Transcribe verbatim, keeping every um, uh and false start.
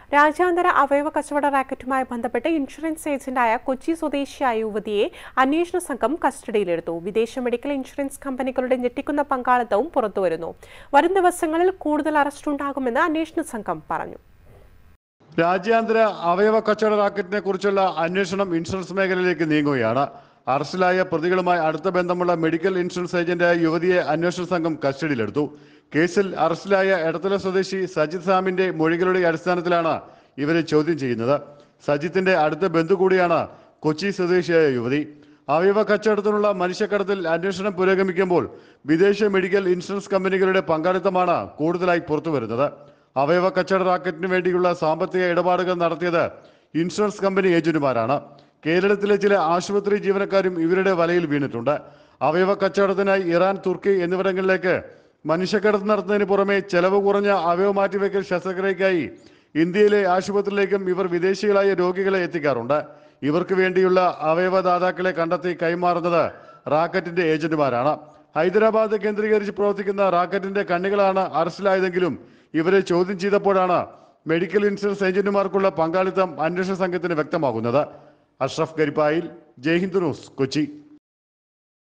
രാജ്യാന്തര അവയവ കച്ചവട റാക്കറ്റുമായി ബന്ധപ്പെട്ട് ഇൻഷുറൻസ് ഏജന്റായ കൊച്ചി സ്വദേശിയായ യുവതിയെ അന്വേഷണ സംഘം കസ്റ്റഡിയിലെടുത്തു. വിദേശ മെഡിക്കൽ ഇൻഷുറൻസ് കമ്പനികളുടെ ഞെട്ടിക്കുന്ന പങ്കാളിത്തവും പുറത്തുവരുന്നു. വരും ദിവസങ്ങളിൽ കൂടുതൽ അറസ്റ്റുണ്ടാകുമെന്ന് അന്വേഷണ സംഘം പറഞ്ഞു. രാജ്യാന്തര അവയവ കച്ചവട റാക്കറ്റിനെ കുറിച്ചുള്ള അന്വേഷണം ഇൻഷുറൻസ് മേഖലയിലേക്ക് നീങ്ങുകയാണ്. അറസ്റ്റിലായ പ്രതികളുമായി അടുത്ത ബന്ധമുള്ള മെഡിക്കൽ ഇൻഷുറൻസ് ഏജന്റായ യുവതിയെ അന്വേഷണ സംഘം കസ്റ്റഡിയിലെടുത്തു. കേസിൽ അറസ്റ്റിലായ എടത്തല സ്വദേശി സജിത് സാമിന്റെ മൊഴികളുടെ അടിസ്ഥാനത്തിലാണ് ഇവരെ ചോദ്യം ചെയ്യുന്നത്. സജിത്തിന്റെ അടുത്ത ബന്ധു കൂടിയാണ് കൊച്ചി സ്വദേശിയായ യുവതി. അവയവ കച്ചവടത്തിനുള്ള മനുഷ്യക്കടത്തിൽ അന്വേഷണം പുരോഗമിക്കുമ്പോൾ വിദേശ മെഡിക്കൽ ഇൻഷുറൻസ് കമ്പനികളുടെ പങ്കാളിത്തമാണ് കൂടുതലായി പുറത്തുവരുന്നത്. അവയവ കച്ചവട റാക്കറ്റിന് വേണ്ടിയുള്ള സാമ്പത്തിക ഇടപാടുകൾ നടത്തിയത് ഇൻഷുറൻസ് കമ്പനി ഏജന്റുമാരാണ്. കേരളത്തിലെ ചില ആശുപത്രി ജീവനക്കാരും ഇവരുടെ വലയിൽ വീണിട്ടുണ്ട്. അവയവ കച്ചവടത്തിനായി ഇറാൻ, തുർക്കി എന്നിവിടങ്ങളിലേക്ക് മനുഷ്യക്കടത്ത് നടത്തുന്നതിന് പുറമെ ചെലവ് കുറഞ്ഞ അവയവ മാറ്റിവെക്കൽ ശസ്ത്രക്രിയയ്ക്കായി ഇന്ത്യയിലെ ആശുപത്രിയിലേക്കും ഇവർ വിദേശികളായ രോഗികളെ എത്തിക്കാറുണ്ട്. ഇവർക്ക് വേണ്ടിയുള്ള അവയവദാതാക്കളെ കണ്ടെത്തി കൈമാറുന്നത് റാക്കറ്റിന്റെ ഏജന്റുമാരാണ്. ഹൈദരാബാദ് കേന്ദ്രീകരിച്ച് പ്രവർത്തിക്കുന്ന റാക്കറ്റിന്റെ കണ്ണികളാണ് അറസ്റ്റിലായതെങ്കിലും ഇവരെ ചോദ്യം ചെയ്തപ്പോഴാണ് മെഡിക്കൽ ഇൻഷുറൻസ് ഏജന്റുമാർക്കുള്ള പങ്കാളിത്തം അന്വേഷണ സംഘത്തിന് വ്യക്തമാകുന്നത്. അഷ്റഫ് കരിപ്പായിൽ, ജയ്ഹിന്ദ് ന്യൂസ്, കൊച്ചി.